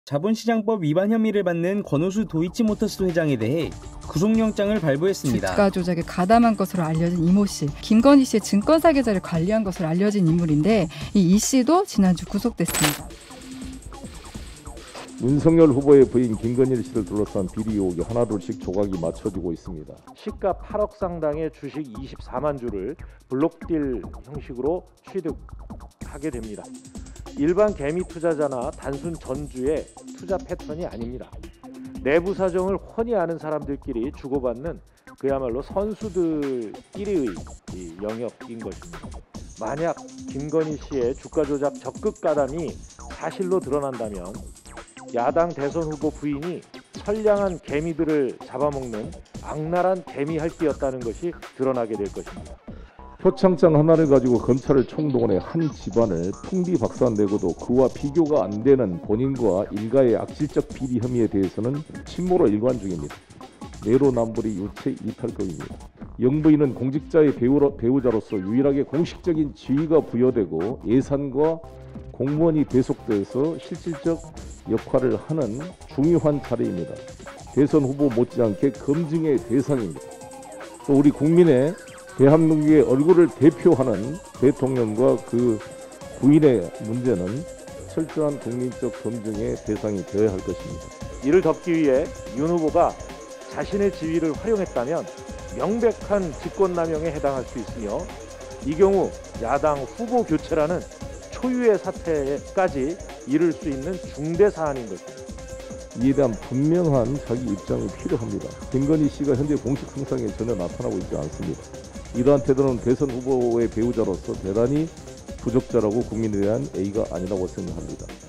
자본시장법 위반 혐의를 받는 권오수 도이치모터스 회장에 대해 구속영장을 발부했습니다. 주가 조작에 가담한 것으로 알려진 이모 씨, 김건희 씨의 증권사 계좌를 관리한 것으로 알려진 인물인데 이 씨도 지난주 구속됐습니다. 윤석열 후보의 부인 김건희 씨를 둘러싼 비리 의혹이 하나둘씩 조각이 맞춰지고 있습니다. 시가 8억 상당의 주식 24만 주를 블록딜 형식으로 취득하게 됩니다. 일반 개미 투자자나 단순 전주의 투자 패턴이 아닙니다. 내부 사정을 훤히 아는 사람들끼리 주고받는 그야말로 선수들끼리의 영역인 것입니다. 만약 김건희 씨의 주가 조작 적극 가담이 사실로 드러난다면 야당 대선 후보 부인이 선량한 개미들을 잡아먹는 악랄한 개미핥기였다는 것이 드러나게 될 것입니다. 표창장 하나를 가지고 검찰을 총동원해 한 집안을 풍비박산내고도 그와 비교가 안 되는 본인과 일가의 악질적 비리 혐의에 대해서는 침모로 일관 중입니다. 내로남불이 유체 이탈급입니다. 영부인은 공직자의 배우자로서 유일하게 공식적인 지위가 부여되고 예산과 공무원이 배속돼서 실질적 역할을 하는 중요한 자리입니다. 대선 후보 못지않게 검증의 대상입니다. 또 우리 국민의 대한민국의 얼굴을 대표하는 대통령과 그 부인의 문제는 철저한 국민적 검증의 대상이 되어야 할 것입니다. 이를 덮기 위해 윤 후보가 자신의 지위를 활용했다면 명백한 직권남용에 해당할 수 있으며 이 경우 야당 후보 교체라는 초유의 사태까지 이를 수 있는 중대 사안인 것입니다. 이에 대한 분명한 자기 입장이 필요합니다. 김건희 씨가 현재 공식 형상에 전혀 나타나고 있지 않습니다. 이러한 태도는 대선 후보의 배우자로서 대단히 부적절하고 국민에 대한 A가 아니라고 생각합니다.